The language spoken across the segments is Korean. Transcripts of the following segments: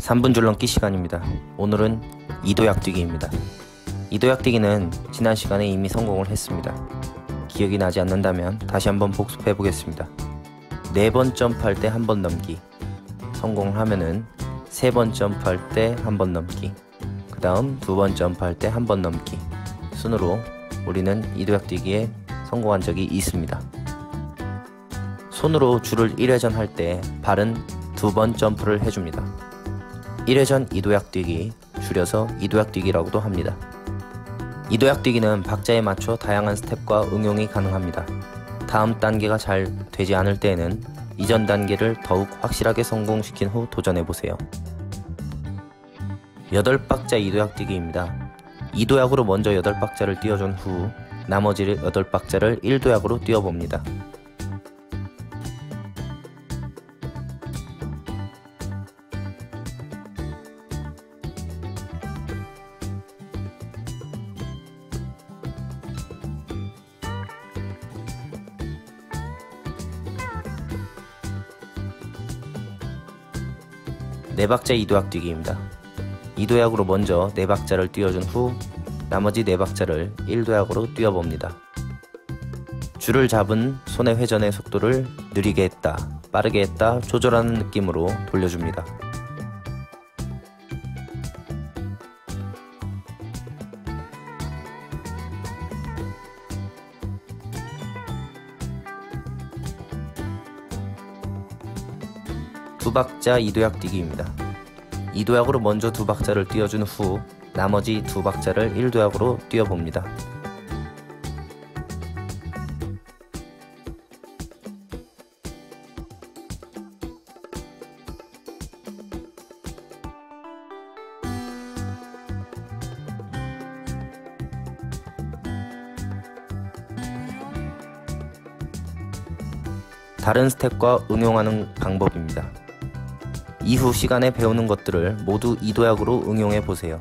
3분 줄넘기 시간입니다. 오늘은 이도약뛰기입니다. 이도약뛰기는 지난 시간에 이미 성공을 했습니다. 기억이 나지 않는다면 다시 한번 복습해 보겠습니다. 4번 점프할 때 한 번 넘기, 성공을 하면은 3번 점프할 때 한 번 넘기, 그 다음 2번 점프할 때 한 번 넘기 순으로 우리는 이도약뛰기에 성공한 적이 있습니다. 손으로 줄을 1회전 할 때 발은 2번 점프를 해줍니다. 1회전 이도약뛰기, 줄여서 이도약뛰기라고도 합니다. 이도약뛰기는 박자에 맞춰 다양한 스텝과 응용이 가능합니다. 다음 단계가 잘 되지 않을 때에는 이전 단계를 더욱 확실하게 성공시킨 후 도전해보세요. 8박자 이도약뛰기입니다. 2도약으로 먼저 8박자를 띄워준 후 나머지 8박자를 1도약으로 띄워봅니다. 네 박자 이도약뛰기입니다. 2도약으로 먼저 4박자를 띄워준 후 나머지 4박자를 1도약으로 띄워봅니다. 줄을 잡은 손의 회전의 속도를 느리게 했다, 빠르게 했다 조절하는 느낌으로 돌려줍니다. 두 박자 이도약뛰기입니다. 2도약으로 먼저 2박자를 띄워준 후 나머지 2박자를 1도약으로 띄워봅니다. 다른 스텝과 응용하는 방법입니다. 이후 시간에 배우는 것들을 모두 이도약으로 응용해 보세요.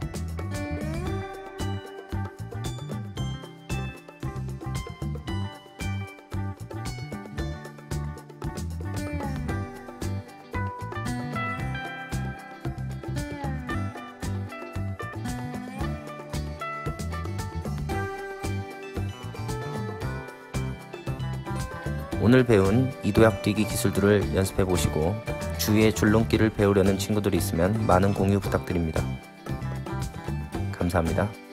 오늘 배운 이도약뛰기 기술들을 연습해 보시고 주위에 줄넘기를 배우려는 친구들이 있으면 많은 공유 부탁드립니다. 감사합니다.